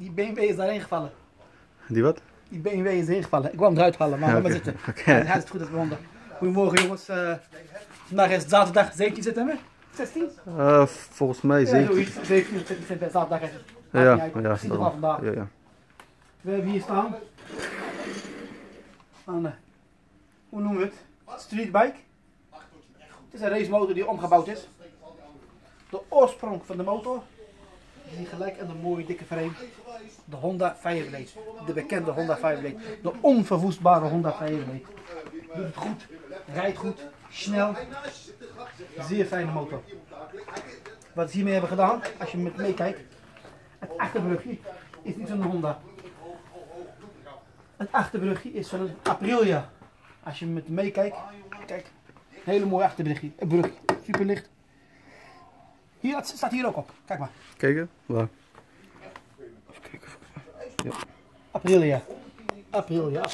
Die BMW is daarheen gevallen. Die wat? Die BMW is erin gevallen. Ik wou hem eruit halen, maar laat maar zitten. Hij is goed dat we honden. Goedemorgen jongens. Vandaag is het zaterdag 17 september. 16? Volgens mij Ja, 17. zoiets. 17 september, zaterdag is het. Ja, Vandaag. ja. We hebben hier staan. Hoe noemen we het? Streetbike. Het is een racemotor die omgebouwd is. De oorsprong van de motor is hier gelijk aan de mooie dikke frame. De Honda Fireblade. De bekende Honda Fireblade. De onverwoestbare Honda Fireblade. Doet het goed, rijdt goed, snel. Zeer fijne motor. Wat ze hiermee hebben gedaan, als je met meekijkt, het achterbrugje is niet zo'n Honda. Het achterbrugje is van een Aprilia. Als je met meekijkt, kijk, een hele mooie achterbrugje. Een brugje, super licht. Hier, het staat hier ook op, kijk maar. Kijken? Waar? Even kijken. Ja. Aprilia. Aprilia.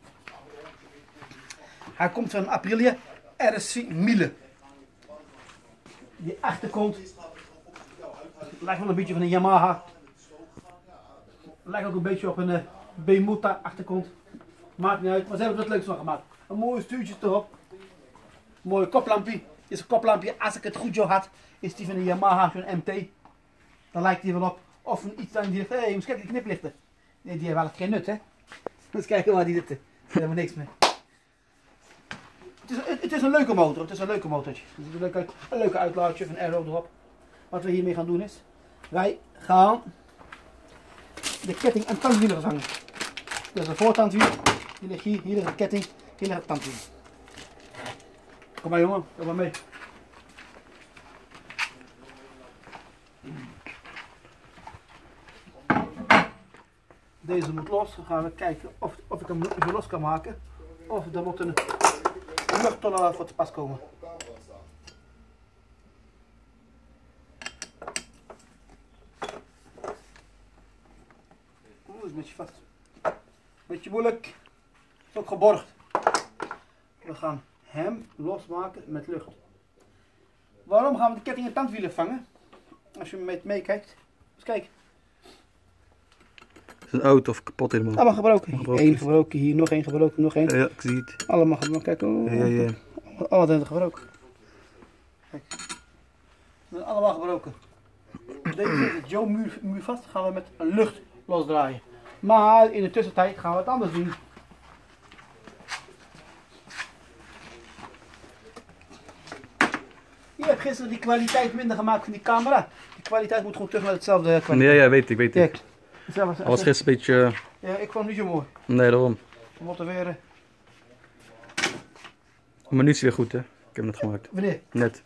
Hij komt van Aprilia RSC Miele. Die achterkant lijkt wel een beetje van een Yamaha. Lijkt ook een beetje op een Bemota achterkant. Maakt niet uit, maar ze hebben er wat leuks van gemaakt. Een mooie stuurtje erop. Een mooie koplampje. Is een koplampje, als ik het goed zo had, is die van een Yamaha, zo'n MT. Dan lijkt die wel op. Of een iets aan die zegt, hé, je moet kijken die kniplichten. Nee, die hebben eigenlijk geen nut, hè. Eens kijken waar die zitten. Daar hebben we niks mee. Het is een leuke motor, het is een leuke motortje. Het is een leuke uitlaatje van aero erop. Wat we hiermee gaan doen is, wij gaan de ketting en tandwielen vervangen. Dit is een voortandwiel, die ligt hier ligt de ketting, hier ligt het tandwiel. Kom maar jongen, kom maar mee. Deze moet los, dan gaan we kijken of ik hem even los kan maken. Of er moet een luchttoller voor te pas komen. Oeh, is een beetje vast. Beetje moeilijk. Is ook geborgd. We gaan hem losmaken met lucht. Waarom gaan we de ketting en tandwielen vangen? Als je met meekijkt. Eens kijken. Is een oud of kapot helemaal? Allemaal gebroken. Eén gebroken, hier nog één gebroken, nog één. Ja, ik zie het. Allemaal gebroken. Kijk, oh, Ja. allemaal zijn gebroken. Kijk. Ze zijn allemaal gebroken. Deze zit zo muur vast, gaan we met lucht losdraaien. Maar in de tussentijd gaan we het anders doen. Je hebt gisteren die kwaliteit minder gemaakt van die camera. Die kwaliteit moet gewoon terug naar hetzelfde kwaliteit. Ja, weet ik. Kijk. Dat was gisteren een beetje... Ja, ik vond het niet zo mooi. Nee, daarom. We moeten weer... Maar nu is hij weer goed, hè? Ik heb hem net gemaakt. Wanneer? Net.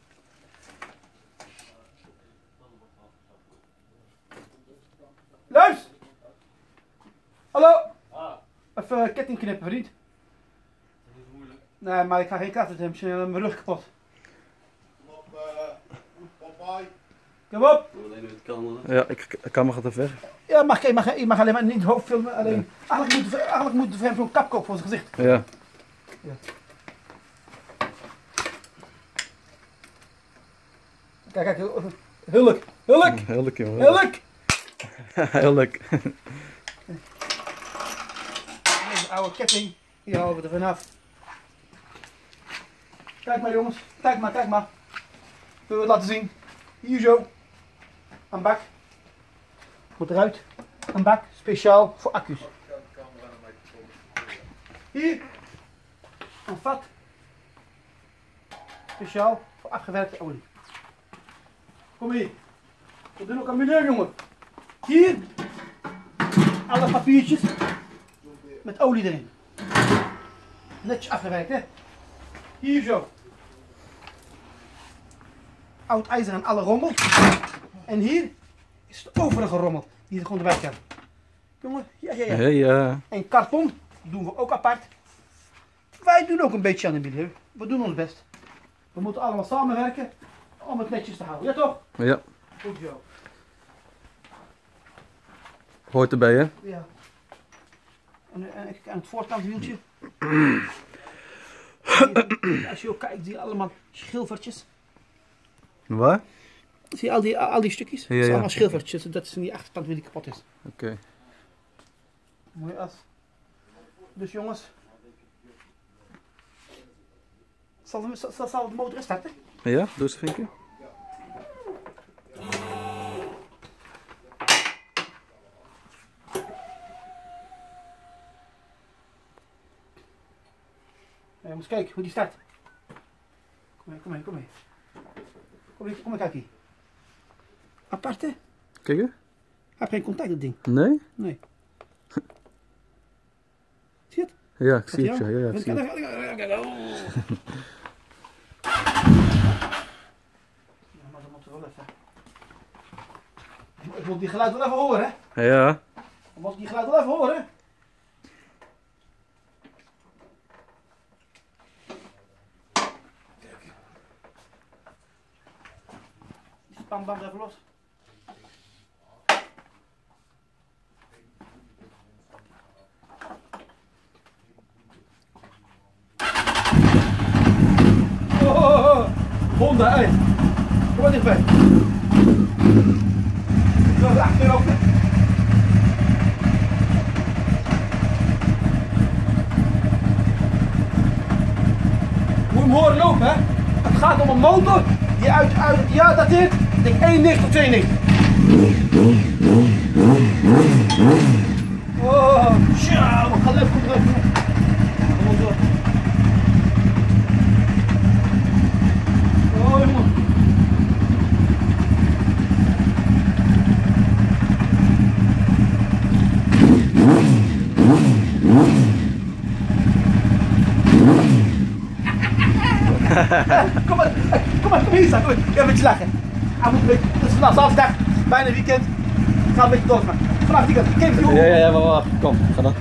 Luis! Hallo! Even ketting knippen, vriend. Dat is moeilijk. Nee, maar ik ga geen kracht uit hebben, misschien mijn rug kapot. Kom op, Popeye. Kom op! Ja, ik kan me gaat weg. Ja, je mag alleen maar niet het hoofd filmen. Alleen, eigenlijk moet voor hem zo'n kapkop voor zijn gezicht. Ja. Kijk, hulk! Heerlijk, jongen. Hulk! Heerlijk. Deze oude ketting, hier halen we er vanaf. Kijk maar jongens, kijk maar. Zullen we het laten zien? Hier zo. Een bak. Moet eruit. Een bak, speciaal voor accu's. Hier. Een vat. Speciaal voor afgewerkte olie. Kom hier. We doen ook een milieu, jongen. Hier. Alle papiertjes. Met olie erin. Netjes afgewerkt, hè. Hier zo. Oud ijzer en alle rommel. En hier is de overige rommel die er gewoon erbij kan. Jongen, ja. Ja. En karton doen we ook apart. Wij doen ook een beetje aan het milieu. We doen ons best. We moeten allemaal samenwerken om het netjes te houden. Ja toch? Ja. Goed zo. Hoort erbij, hè? Ja. En het voorkantwieltje. Als je ook kijkt, zie je allemaal schilfertjes. Waar? Zie je al die stukjes? Dat zijn Ja. allemaal schilfertjes. Dat is in die achterkant wie die kapot is. Oké. Mooi as. Dus jongens. Zal de motor starten? Ja, doe eens vinkje. Ja, moet eens kijken hoe die start. Kom mee. Kom maar kijken. Aparte. Kijk eens. Hij heeft geen contact, dat ding. Nee? Nee. Zie je het? Ja, ik zie het. Ja, ik zie het. Maar dat moet er wel even. Ik moet die geluid wel even horen, hè? Ja. Ik moet die geluid wel even horen. Die spanband even los. Honda, hé. Kom maar dichtbij. Zo, de achterdeur open. Moet je hem horen lopen, hè? Het gaat om een motor die uit het jaar dateert, ik denk 91 of 92. Oh, tja, wat geluid komt eruit. Kom maar door. Oh, jongen. Kom hier staan, kom hier. Even een beetje lachen. Hij moet een beetje, het is vandaag zaterdag, bijna weekend. Ik ga een beetje doorgaan. Vandaag weekend, ik kijk je Ja, maar wacht. Kom, ga dan.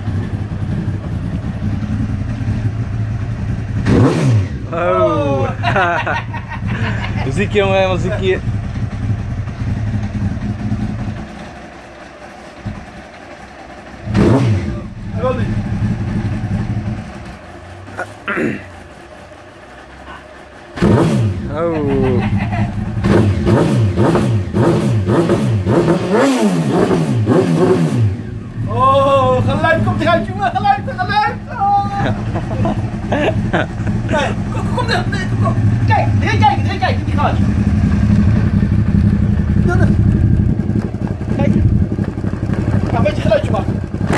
Oh. Muziek jongen, muziekje. Hij wil niet. Oh. Oh, geluid komt eruit, jongen, geluid. Oh. Nee, kom. Kijk, erin kijken, die geluid. Kijk. Ga een beetje geluidje maken.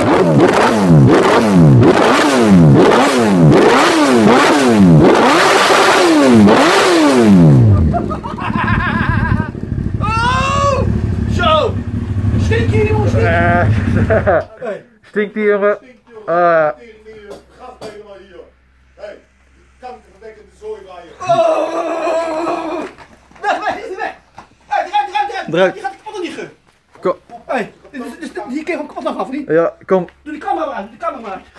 Oh, zo. Stink hier, jongens. Stinkt die jongen. Gat helemaal hier. Hé, die kankerverwekkende zooi waar je. Oh. Weg, is die weg. Eruit. Eruit. Die gaat kapot in die geur. Kom. Hé, hier kun je gewoon kapot nog af, niet? Ja, kom. Doe die camera maar uit,